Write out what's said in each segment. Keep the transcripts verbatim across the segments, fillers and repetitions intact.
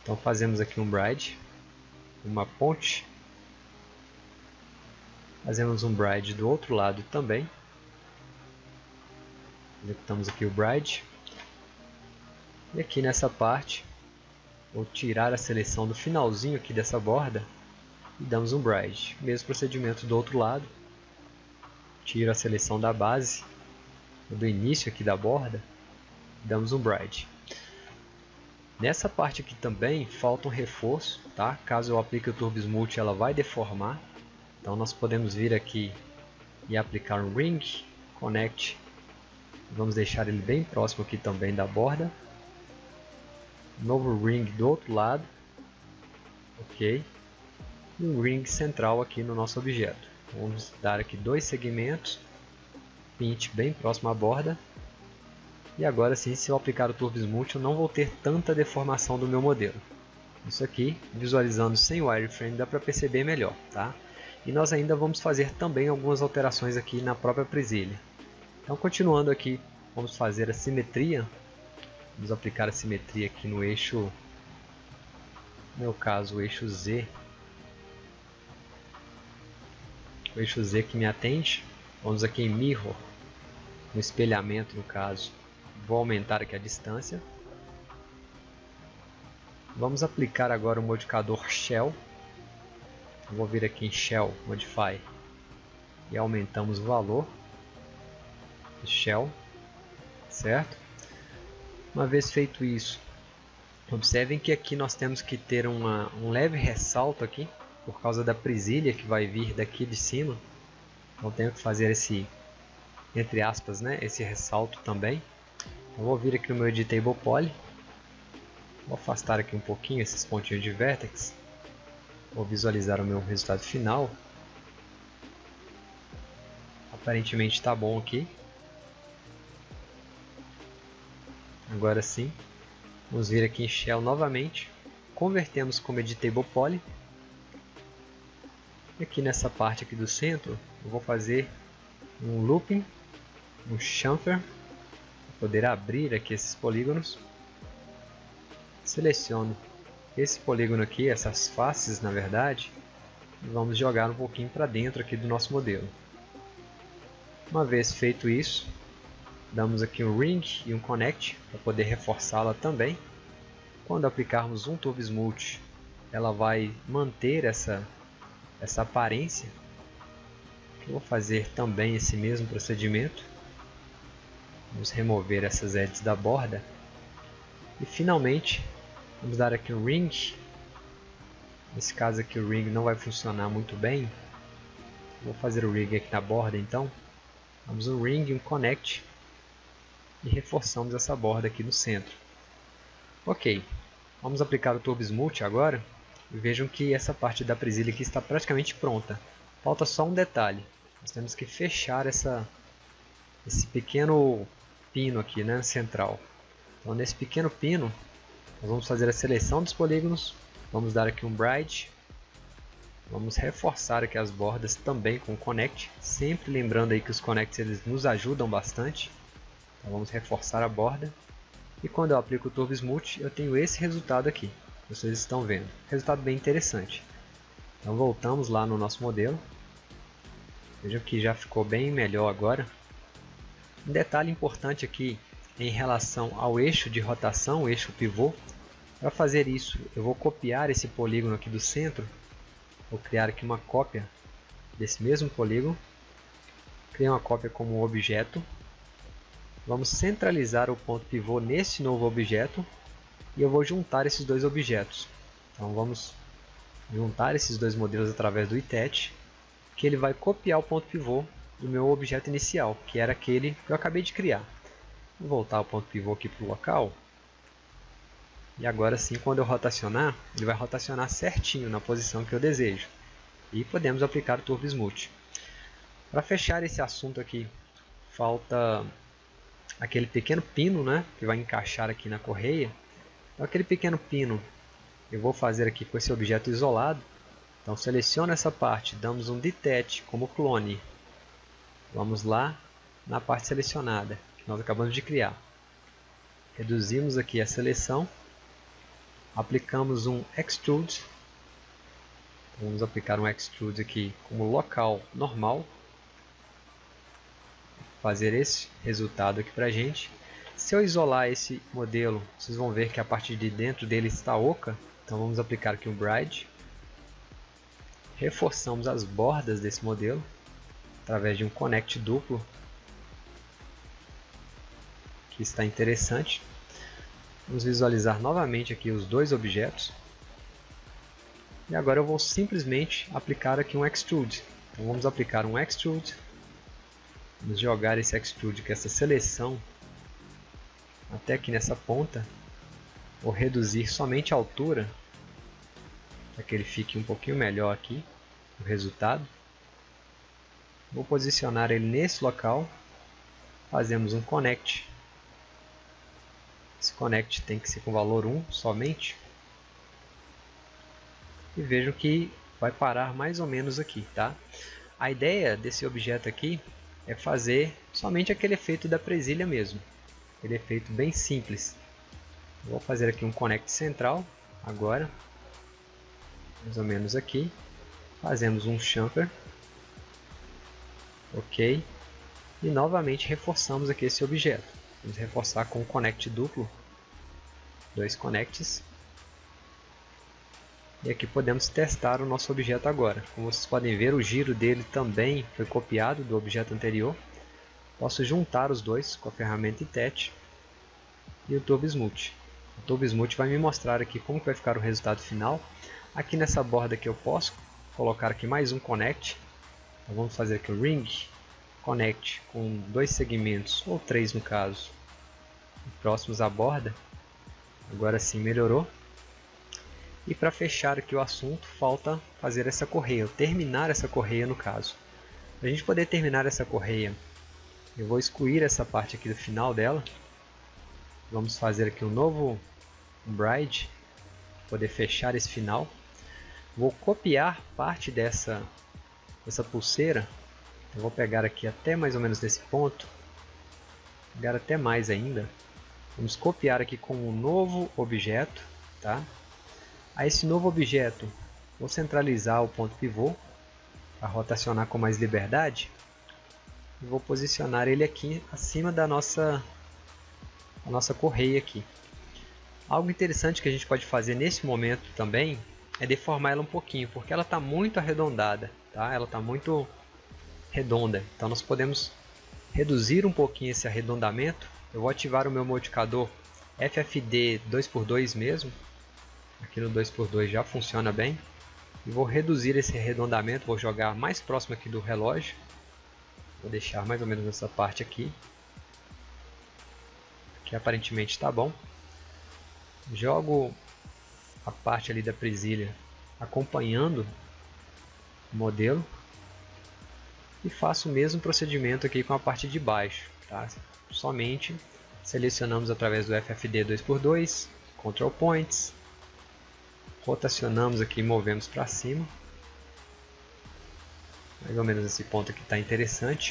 Então fazemos aqui um bride, uma ponte. Fazemos um bride do outro lado também. Executamos aqui o bride. E aqui nessa parte, vou tirar a seleção do finalzinho aqui dessa borda e damos um bride. Mesmo procedimento do outro lado. Tiro a seleção da base, do início aqui da borda, e damos um bride. Nessa parte aqui também falta um reforço, tá? Caso eu aplique o Turbo Smooth, ela vai deformar. Então nós podemos vir aqui e aplicar um Ring, Connect. Vamos deixar ele bem próximo aqui também da borda. Novo Ring do outro lado. Ok. E um Ring central aqui no nosso objeto. Vamos dar aqui dois segmentos. Pinte bem próximo à borda. E agora sim, se eu aplicar o Turbo Smooth, eu não vou ter tanta deformação do meu modelo. Isso aqui, visualizando sem o wireframe, dá para perceber melhor, tá? E nós ainda vamos fazer também algumas alterações aqui na própria presilha. Então, continuando aqui, vamos fazer a simetria. Vamos aplicar a simetria aqui no eixo, no meu caso, o eixo Z. O eixo Z que me atende. Vamos aqui em Mirror, no espelhamento no caso. Vou aumentar aqui a distância. Vamos aplicar agora o modificador Shell. Vou vir aqui em Shell, Modify, e aumentamos o valor de Shell, certo? Uma vez feito isso, observem que aqui nós temos que ter uma, um leve ressalto aqui, por causa da presilha que vai vir daqui de cima. Então tenho que fazer esse, entre aspas, né, esse ressalto também. Eu vou vir aqui no meu Editable Poly, vou afastar aqui um pouquinho esses pontinhos de Vertex. Vou visualizar o meu resultado final. Aparentemente está bom aqui. Agora sim, vamos vir aqui em Shell novamente. Convertemos como Editable Poly. E aqui nessa parte aqui do centro, eu vou fazer um Looping, um Chamfer, para poder abrir aqui esses polígonos. Seleciono esse polígono aqui, essas faces na verdade, e vamos jogar um pouquinho para dentro aqui do nosso modelo. Uma vez feito isso, damos aqui um Ring e um Connect para poder reforçá-la também. Quando aplicarmos um Turbo Smooth, ela vai manter essa, essa aparência. Eu vou fazer também esse mesmo procedimento. Vamos remover essas edges da borda. E finalmente, vamos dar aqui um Ring. Nesse caso aqui o Ring não vai funcionar muito bem. Vou fazer o Ring aqui na borda então. Vamos um Ring e um Connect. E reforçamos essa borda aqui no centro. Ok. Vamos aplicar o Turbo Smooth agora. E vejam que essa parte da presilha aqui está praticamente pronta. Falta só um detalhe. Nós temos que fechar essa, esse pequeno pino aqui, né, central. Então nesse pequeno pino, nós vamos fazer a seleção dos polígonos, vamos dar aqui um Bride, vamos reforçar aqui as bordas também com o Connect, sempre lembrando aí que os Connects eles nos ajudam bastante. Então vamos reforçar a borda, e quando eu aplico o Turbo Smooth, eu tenho esse resultado aqui, vocês estão vendo, resultado bem interessante. Então voltamos lá no nosso modelo, vejam que já ficou bem melhor agora. Um detalhe importante aqui em relação ao eixo de rotação, o eixo pivô. Para fazer isso, eu vou copiar esse polígono aqui do centro. Vou criar aqui uma cópia desse mesmo polígono. Criar uma cópia como objeto. Vamos centralizar o ponto pivô nesse novo objeto. E eu vou juntar esses dois objetos. Então vamos juntar esses dois modelos através do itet, que ele vai copiar o ponto pivô do meu objeto inicial, que era aquele que eu acabei de criar. Vou voltar o ponto pivô aqui para o local. E agora sim, quando eu rotacionar, ele vai rotacionar certinho na posição que eu desejo. E podemos aplicar o Turbo Smooth. Para fechar esse assunto aqui, falta aquele pequeno pino, né, que vai encaixar aqui na correia. Então, aquele pequeno pino eu vou fazer aqui com esse objeto isolado. Então seleciono essa parte, damos um Detach como clone. Vamos lá na parte selecionada, que nós acabamos de criar. Reduzimos aqui a seleção. aplicamos um Extrude. Vamos aplicar um Extrude aqui como local normal. Fazer esse resultado aqui para a gente. Se eu isolar esse modelo, vocês vão ver que a parte de dentro dele está oca. Então vamos aplicar aqui um Bride. Reforçamos as bordas desse modelo através de um Connect duplo, que está interessante. Vamos visualizar novamente aqui os dois objetos. E agora eu vou simplesmente aplicar aqui um Extrude. Então vamos aplicar um Extrude. Vamos jogar esse Extrude com essa seleção até aqui nessa ponta. Vou reduzir somente a altura para que ele fique um pouquinho melhor aqui o resultado. Vou posicionar ele nesse local. Fazemos um Connect. Esse Connect tem que ser com valor um somente. E vejam que vai parar mais ou menos aqui, tá? A ideia desse objeto aqui é fazer somente aquele efeito da presilha mesmo. Aquele efeito bem simples. Vou fazer aqui um Connect central agora. Mais ou menos aqui. Fazemos um Chamfer. Ok. E novamente reforçamos aqui esse objeto. Vamos reforçar com um Connect duplo. Dois Connects. E aqui podemos testar o nosso objeto agora. Como vocês podem ver, o giro dele também foi copiado do objeto anterior. Posso juntar os dois com a ferramenta Attach e o Turbo Smooth. O Turbo Smooth vai me mostrar aqui como vai ficar o resultado final. Aqui nessa borda aqui eu posso colocar aqui mais um Connect. Então vamos fazer aqui o Ring Connect com dois segmentos, ou três no caso, próximos à borda. Agora sim melhorou. E para fechar aqui o assunto, falta fazer essa correia, ou terminar essa correia no caso. Para a gente poder terminar essa correia, eu vou excluir essa parte aqui do final dela. Vamos fazer aqui um novo um Bride, para poder fechar esse final. Vou copiar parte dessa, dessa pulseira. Eu vou pegar aqui até mais ou menos desse ponto. Pegar até mais ainda. Vamos copiar aqui com um novo objeto, tá? A esse novo objeto, vou centralizar o ponto pivô para rotacionar com mais liberdade. E vou posicionar ele aqui acima da nossa, a nossa correia aqui. Algo interessante que a gente pode fazer nesse momento também é deformar ela um pouquinho, porque ela está muito arredondada, tá? Ela está muito redonda. Então nós podemos reduzir um pouquinho esse arredondamento. Eu vou ativar o meu modificador F F D dois por dois mesmo. Aqui no dois por dois já funciona bem. E vou reduzir esse arredondamento, vou jogar mais próximo aqui do relógio. Vou deixar mais ou menos nessa parte aqui. Que aparentemente está bom. Jogo a parte ali da presilha acompanhando o modelo. E faço o mesmo procedimento aqui com a parte de baixo. Tá? Somente selecionamos através do F F D dois por dois, Control Points. Rotacionamos aqui e movemos para cima. Mais ou menos esse ponto aqui está interessante.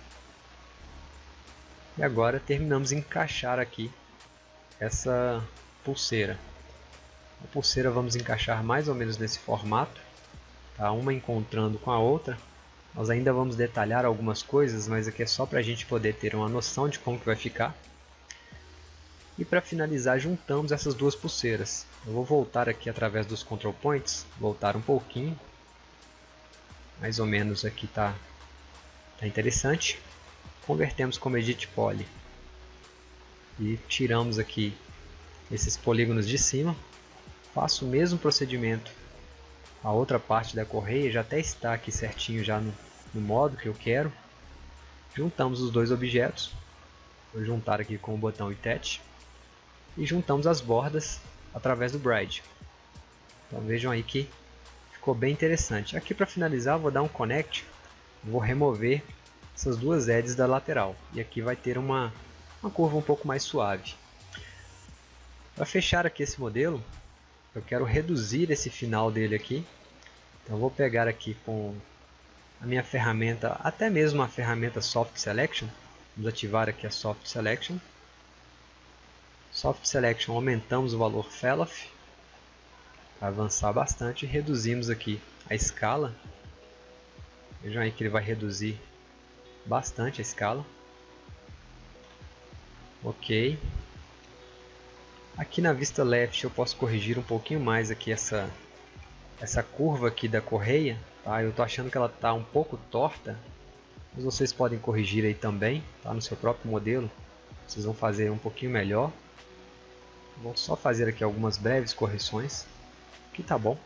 E agora terminamos de encaixar aqui essa pulseira. A pulseira vamos encaixar mais ou menos nesse formato, tá? Uma encontrando com a outra. Nós ainda vamos detalhar algumas coisas, mas aqui é só para a gente poder ter uma noção de como que vai ficar. E para finalizar, juntamos essas duas pulseiras. Eu vou voltar aqui através dos Control Points, voltar um pouquinho. Mais ou menos aqui está tá interessante. Convertemos como Edit Poly. E tiramos aqui esses polígonos de cima. Faço o mesmo procedimento. A outra parte da correia já até está aqui certinho já no, no modo que eu quero. Juntamos os dois objetos. Vou juntar aqui com o botão Attach. E juntamos as bordas através do Bride. Então vejam aí que ficou bem interessante. Aqui para finalizar, vou dar um Connect. Vou remover essas duas edges da lateral. E aqui vai ter uma, uma curva um pouco mais suave. Para fechar aqui esse modelo, eu quero reduzir esse final dele aqui. Então vou pegar aqui com a minha ferramenta, até mesmo a ferramenta Soft Selection. Vamos ativar aqui a Soft Selection. Soft Selection, aumentamos o valor Fellow. vai avançar bastante. Reduzimos aqui a escala. Vejam aí que ele vai reduzir bastante a escala. Ok. Aqui na vista left eu posso corrigir um pouquinho mais aqui essa, essa curva aqui da correia. Tá? Eu estou achando que ela está um pouco torta. Mas vocês podem corrigir aí também, tá? No seu próprio modelo. Vocês vão fazer um pouquinho melhor. Vou só fazer aqui algumas breves correções. Aqui tá bom.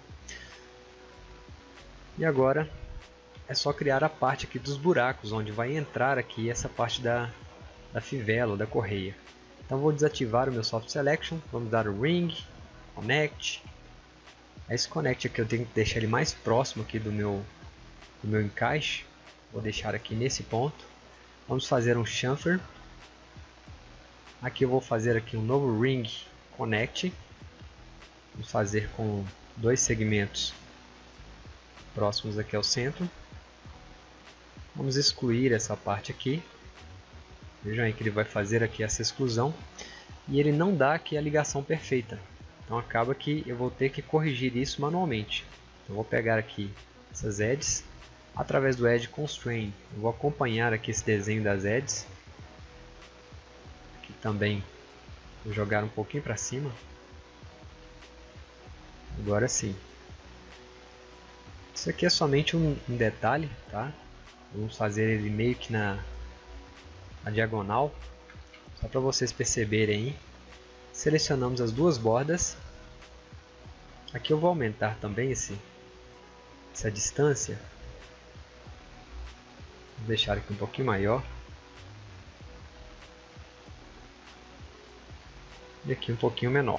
E agora é só criar a parte aqui dos buracos, onde vai entrar aqui essa parte da, da fivela, da correia. Então vou desativar o meu Soft Selection. Vamos dar o Ring, Connect. Esse Connect aqui eu tenho que deixar ele mais próximo aqui do meu, do meu encaixe. Vou deixar aqui nesse ponto. Vamos fazer um chamfer. Aqui eu vou fazer aqui um novo Ring Connect. Vamos fazer com dois segmentos próximos aqui ao centro. Vamos excluir essa parte aqui. Vejam aí que ele vai fazer aqui essa exclusão. E ele não dá aqui a ligação perfeita. Então acaba que eu vou ter que corrigir isso manualmente. Então, vou pegar aqui essas edges. Através do Edge Constraint, eu vou acompanhar aqui esse desenho das edges. Aqui também vou jogar um pouquinho para cima. Agora sim. Isso aqui é somente um, um detalhe, tá? Vamos fazer ele meio que na, na diagonal, só para vocês perceberem aí. Selecionamos as duas bordas. Aqui eu vou aumentar também esse, essa distância. Vou deixar aqui um pouquinho maior. E aqui um pouquinho menor.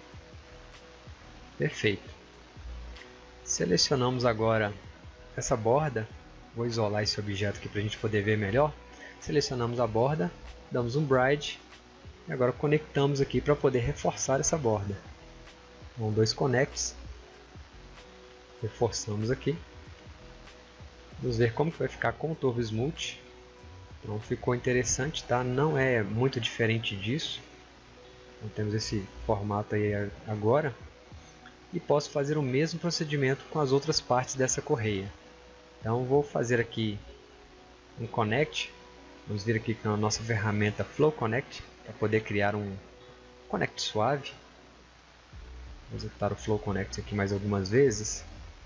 Perfeito. Selecionamos agora essa borda. Vou isolar esse objeto aqui para a gente poder ver melhor. Selecionamos a borda, damos um Bride. E agora conectamos aqui para poder reforçar essa borda. Com dois connects. Reforçamos aqui. Vamos ver como que vai ficar com o Turbo Smooth. Então ficou interessante, tá? Não é muito diferente disso. Então, temos esse formato aí agora. E posso fazer o mesmo procedimento com as outras partes dessa correia. Então vou fazer aqui um Connect. Vamos vir aqui com a nossa ferramenta Flow Connect para poder criar um Connect suave. Vou executar o Flow Connect aqui mais algumas vezes.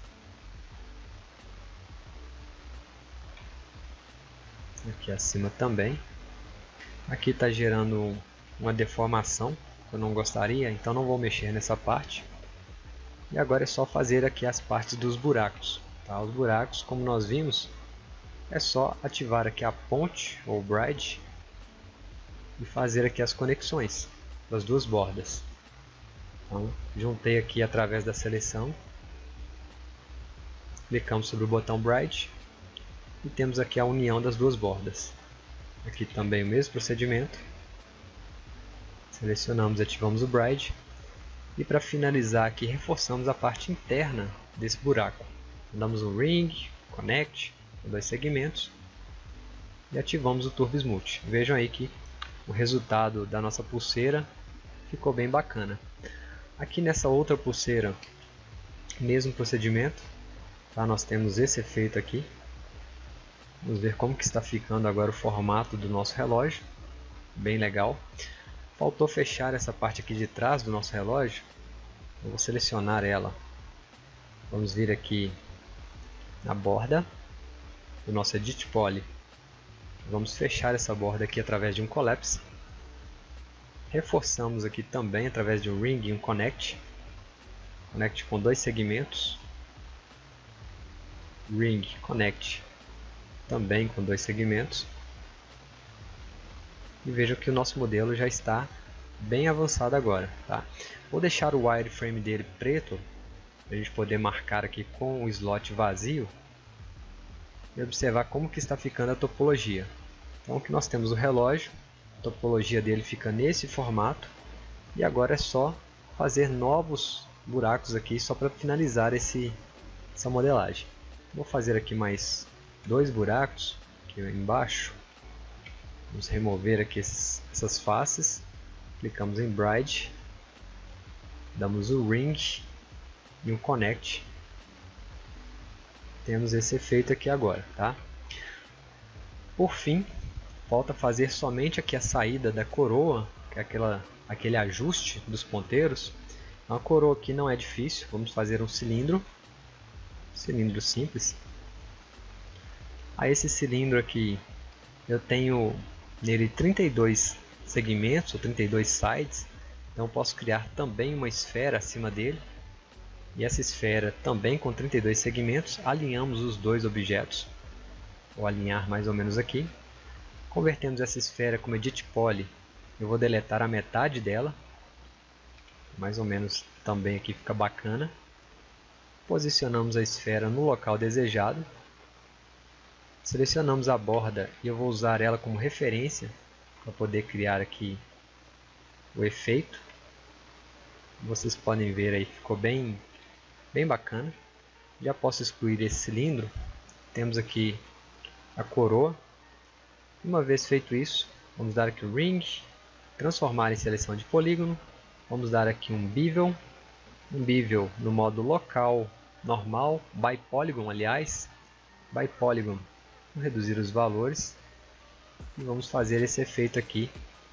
Aqui acima também. Aqui está gerando uma deformação que eu não gostaria, então não vou mexer nessa parte. E agora é só fazer aqui as partes dos buracos. Tá? Os buracos, como nós vimos, é só ativar aqui a ponte ou Bride e fazer aqui as conexões das duas bordas. Então, juntei aqui através da seleção. Clicamos sobre o botão Bride. E temos aqui a união das duas bordas. Aqui também o mesmo procedimento. Selecionamos e ativamos o Bride. E para finalizar aqui, reforçamos a parte interna desse buraco. Damos um Ring, Connect, com dois segmentos. E ativamos o Turbo Smooth. Vejam aí que o resultado da nossa pulseira ficou bem bacana. Aqui nessa outra pulseira, mesmo procedimento. Tá? Nós temos esse efeito aqui. Vamos ver como que está ficando agora o formato do nosso relógio. Bem legal. Faltou fechar essa parte aqui de trás do nosso relógio. Eu vou selecionar ela. Vamos vir aqui na borda do nosso Edit Poly. Vamos fechar essa borda aqui através de um Collapse. Reforçamos aqui também através de um Ring e um Connect. Connect com dois segmentos. Ring, Connect também com dois segmentos. E vejam que o nosso modelo já está bem avançado agora. Tá? Vou deixar o wireframe dele preto, para a gente poder marcar aqui com o slot vazio. E observar como que está ficando a topologia. Então aqui nós temos o relógio, a topologia dele fica nesse formato. E agora é só fazer novos buracos aqui, só para finalizar esse, essa modelagem. Vou fazer aqui mais dois buracos aqui embaixo. Vamos remover aqui esses, essas faces. Clicamos em Bride. Damos o Ring. e um connect. Temos esse efeito aqui agora, tá? Por fim, falta fazer somente aqui a saída da coroa, que é aquela, aquele ajuste dos ponteiros. A coroa aqui não é difícil, vamos fazer um cilindro, cilindro simples. A esse cilindro aqui eu tenho nele trinta e dois segmentos, ou trinta e dois sides, então eu posso criar também uma esfera acima dele. E essa esfera também com trinta e dois segmentos, alinhamos os dois objetos. Vou alinhar mais ou menos aqui. Convertemos essa esfera como Edit Poly. Eu vou deletar a metade dela. Mais ou menos também aqui fica bacana. Posicionamos a esfera no local desejado. Selecionamos a borda e eu vou usar ela como referência para poder criar aqui o efeito. Vocês podem ver aí, ficou bem, bem bacana. Já posso excluir esse cilindro. Temos aqui a coroa. Uma vez feito isso, vamos dar aqui o Ring, transformar em seleção de polígono. Vamos dar aqui um Bevel, um Bevel no modo local, normal, by Polygon, aliás, by Polygon. Vou reduzir os valores e vamos fazer esse efeito aqui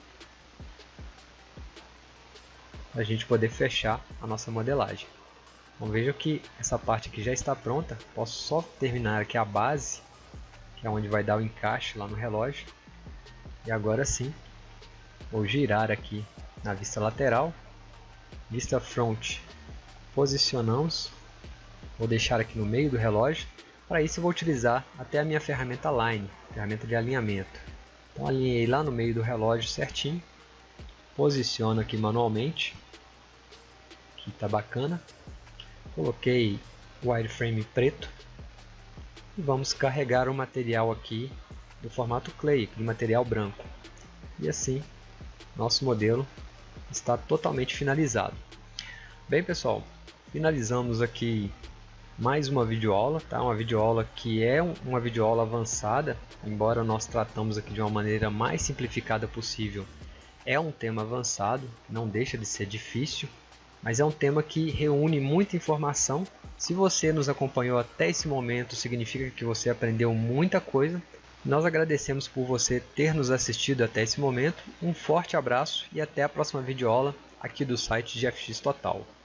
para a gente poder fechar a nossa modelagem. Então vejam que essa parte aqui já está pronta. Posso só terminar aqui a base, que é onde vai dar o encaixe lá no relógio. E agora sim, vou girar aqui na vista lateral, vista front, posicionamos, vou deixar aqui no meio do relógio. Para isso eu vou utilizar até a minha ferramenta Line, ferramenta de alinhamento. Então alinhei lá no meio do relógio certinho, posiciono aqui manualmente, aqui está bacana. Coloquei o wireframe preto e vamos carregar o material aqui do formato Clay, de material branco. E assim, nosso modelo está totalmente finalizado. Bem pessoal, finalizamos aqui mais uma videoaula, tá? Uma videoaula que é uma videoaula avançada, embora nós tratamos aqui de uma maneira mais simplificada possível. É um tema avançado, não deixa de ser difícil, mas é um tema que reúne muita informação. Se você nos acompanhou até esse momento, significa que você aprendeu muita coisa. Nós agradecemos por você ter nos assistido até esse momento. Um forte abraço e até a próxima videoaula aqui do site G F X Total.